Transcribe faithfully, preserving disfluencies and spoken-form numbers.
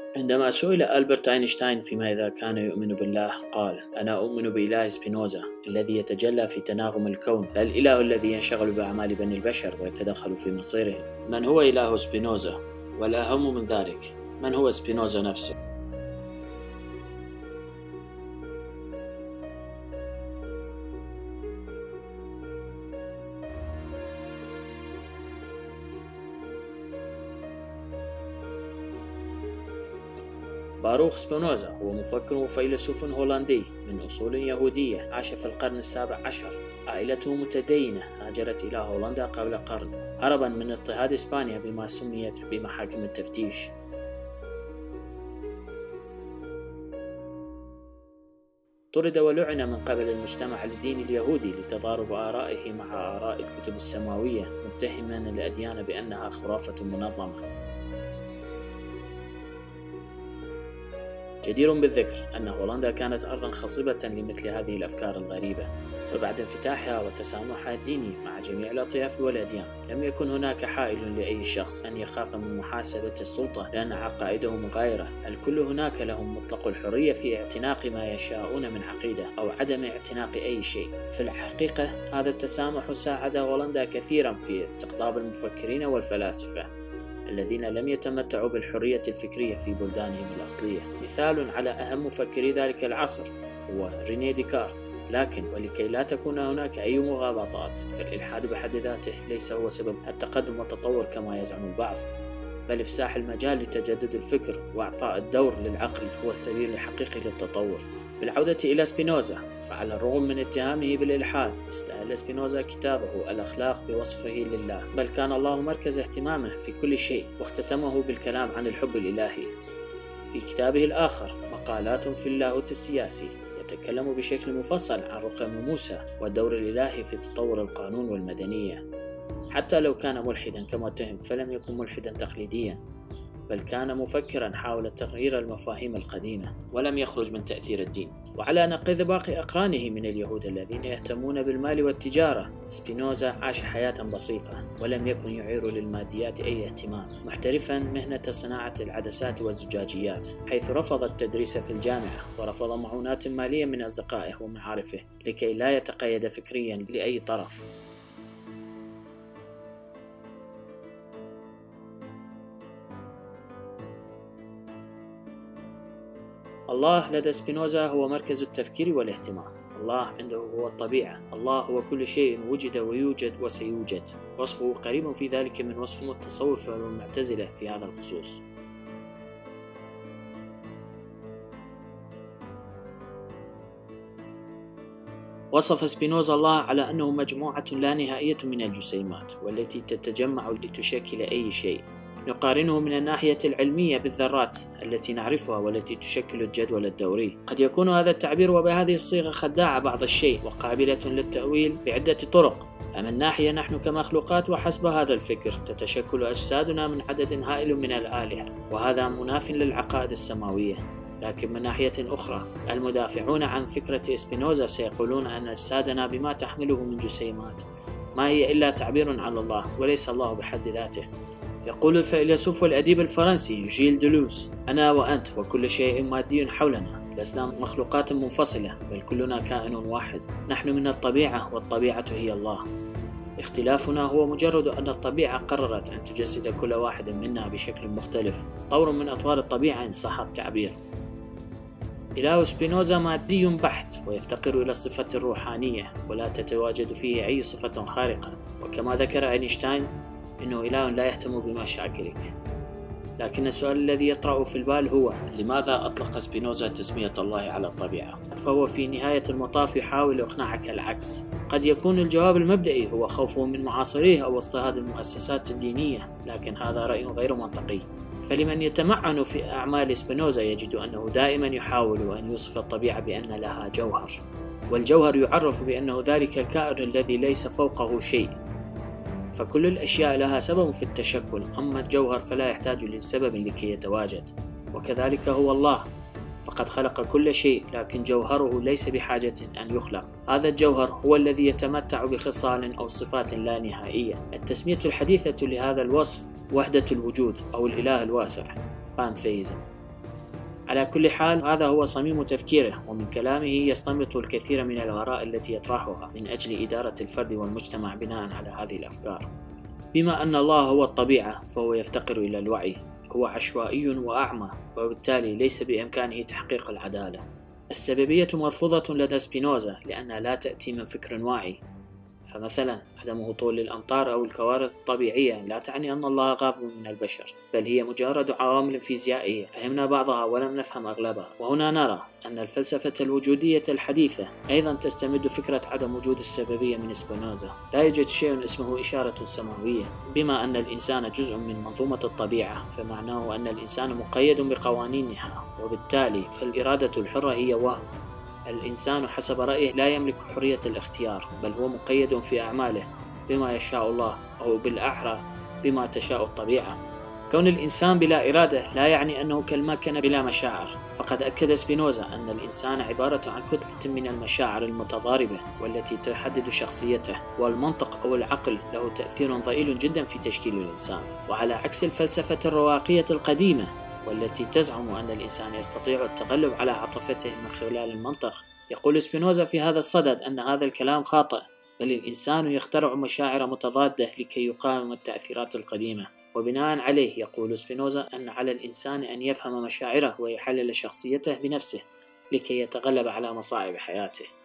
عندما سئل ألبرت أينشتاين فيما إذا كان يؤمن بالله، قال: أنا أؤمن بإله سبينوزا الذي يتجلى في تناغم الكون، لا الإله الذي ينشغل بأعمال بني البشر ويتدخل في مصيرهم. من هو إله سبينوزا؟ والأهم من ذلك، من هو سبينوزا نفسه؟ باروخ سبينوزا هو مفكر وفيلسوف هولندي من أصول يهودية، عاش في القرن السابع عشر. عائلته متدينة، هاجرت إلى هولندا قبل قرن هربا من اضطهاد إسبانيا بما سميت بمحاكم التفتيش. طرد ولعن من قبل المجتمع الديني اليهودي لتضارب آرائه مع آراء الكتب السماوية، متهما الأديان بأنها خرافة منظمة. جدير بالذكر أن هولندا كانت أرضا خصبة لمثل هذه الأفكار الغريبة، فبعد انفتاحها وتسامحها الديني مع جميع الأطياف والأديان، لم يكن هناك حائل لأي شخص أن يخاف من محاسبة السلطة لأن عقائده مغايرة. الكل هناك لهم مطلق الحرية في اعتناق ما يشاءون من عقيدة أو عدم اعتناق أي شيء. في الحقيقة هذا التسامح ساعد هولندا كثيرا في استقطاب المفكرين والفلاسفة الذين لم يتمتعوا بالحرية الفكرية في بلدانهم الأصلية. مثال على أهم مفكري ذلك العصر هو رينيه ديكارت. لكن ولكي لا تكون هناك أي مغالطات، فالإلحاد بحد ذاته ليس هو سبب التقدم والتطور كما يزعم البعض، بل إفساح المجال لتجدد الفكر وإعطاء الدور للعقل هو السبيل الحقيقي للتطور. بالعودة إلى سبينوزا، فعلى الرغم من اتهامه بالإلحاد، استهل سبينوزا كتابه الأخلاق بوصفه لله، بل كان الله مركز اهتمامه في كل شيء، واختتمه بالكلام عن الحب الإلهي. في كتابه الآخر مقالات في اللاهوت السياسي، يتكلم بشكل مفصل عن رقم موسى والدور الإلهي في تطور القانون والمدنية. حتى لو كان ملحدا كما اتهم، فلم يكن ملحدا تقليديا، بل كان مفكرا حاول تغيير المفاهيم القديمة ولم يخرج من تأثير الدين. وعلى نقيض باقي أقرانه من اليهود الذين يهتمون بالمال والتجارة، سبينوزا عاش حياة بسيطة ولم يكن يعير للماديات أي اهتمام، محترفا مهنة صناعة العدسات والزجاجيات، حيث رفض التدريس في الجامعة ورفض معونات مالية من أصدقائه ومعارفه لكي لا يتقيد فكريا لأي طرف. الله لدى سبينوزا هو مركز التفكير والاهتمام. الله عنده هو الطبيعة. الله هو كل شيء وجد ويوجد وسيوجد. وصفه قريب في ذلك من وصف المتصوفة والمعتزلة في هذا الخصوص. وصف سبينوزا الله على أنه مجموعة لا نهائية من الجسيمات، والتي تتجمع لتشكل أي شيء. نقارنه من الناحية العلمية بالذرات التي نعرفها والتي تشكل الجدول الدوري. قد يكون هذا التعبير وبهذه الصيغة خداعة بعض الشيء وقابلة للتأويل بعدة طرق. فمن ناحية نحن كمخلوقات وحسب هذا الفكر تتشكل أجسادنا من عدد هائل من الآلهة، وهذا مناف للعقائد السماوية. لكن من ناحية أخرى، المدافعون عن فكرة سبينوزا سيقولون أن أجسادنا بما تحمله من جسيمات ما هي إلا تعبير عن الله وليس الله بحد ذاته. يقول الفيلسوف والأديب الفرنسي جيل دلوز: أنا وأنت وكل شيء مادي حولنا لسنا مخلوقات منفصلة، بل كلنا كائن واحد. نحن من الطبيعة والطبيعة هي الله. اختلافنا هو مجرد أن الطبيعة قررت أن تجسد كل واحد منا بشكل مختلف، طور من أطوار الطبيعة إن صح التعبير. إله سبينوزا مادي بحت ويفتقر إلى الصفة الروحانية، ولا تتواجد فيه أي صفة خارقة. وكما ذكر أينشتاين، إنه إله لا يهتم بمشاكلك. لكن السؤال الذي يطرأ في البال هو: لماذا أطلق سبينوزا تسمية الله على الطبيعة؟ فهو في نهاية المطاف يحاول إقناعك العكس. قد يكون الجواب المبدئي هو خوفه من معاصريه أو اضطهاد المؤسسات الدينية، لكن هذا رأي غير منطقي. فلمن يتمعن في أعمال سبينوزا يجد أنه دائما يحاول أن يوصف الطبيعة بأن لها جوهر، والجوهر يعرف بأنه ذلك الكائن الذي ليس فوقه شيء. فكل الأشياء لها سبب في التشكل، أما الجوهر فلا يحتاج لسبب لكي يتواجد. وكذلك هو الله، فقد خلق كل شيء، لكن جوهره ليس بحاجة أن يخلق. هذا الجوهر هو الذي يتمتع بخصال أو صفات لا نهائية. التسمية الحديثة لهذا الوصف وحدة الوجود أو الإله الواسع، pantheism. على كل حال، هذا هو صميم تفكيره، ومن كلامه يستنبط الكثير من الآراء التي يطرحها من أجل إدارة الفرد والمجتمع بناء على هذه الأفكار. بما أن الله هو الطبيعة، فهو يفتقر إلى الوعي، هو عشوائي وأعمى، وبالتالي ليس بإمكانه تحقيق العدالة. السببية مرفوضة لدى سبينوزا لأنها لا تأتي من فكر واعي. فمثلا عدم هطول الأمطار أو الكوارث الطبيعية لا تعني أن الله غاضب من البشر، بل هي مجرد عوامل فيزيائية فهمنا بعضها ولم نفهم أغلبها. وهنا نرى أن الفلسفة الوجودية الحديثة أيضا تستمد فكرة عدم وجود السببية من سبينوزا. لا يوجد شيء اسمه إشارة سماوية. بما أن الإنسان جزء من منظومة الطبيعة، فمعناه أن الإنسان مقيد بقوانينها، وبالتالي فالإرادة الحرة هي وهم. الإنسان حسب رأيه لا يملك حرية الاختيار، بل هو مقيد في أعماله بما يشاء الله، أو بالأحرى بما تشاء الطبيعة. كون الإنسان بلا إرادة لا يعني أنه كالماكنة بلا مشاعر، فقد أكد سبينوزا أن الإنسان عبارة عن كتلة من المشاعر المتضاربة والتي تحدد شخصيته، والمنطق أو العقل له تأثير ضئيل جدا في تشكيل الإنسان. وعلى عكس الفلسفة الرواقية القديمة والتي تزعم أن الإنسان يستطيع التغلب على عاطفته من خلال المنطق، يقول سبينوزا في هذا الصدد أن هذا الكلام خاطئ، بل الإنسان يخترع مشاعر متضادة لكي يقاوم التأثيرات القديمة. وبناء عليه يقول سبينوزا أن على الإنسان أن يفهم مشاعره ويحلل شخصيته بنفسه لكي يتغلب على مصاعب حياته.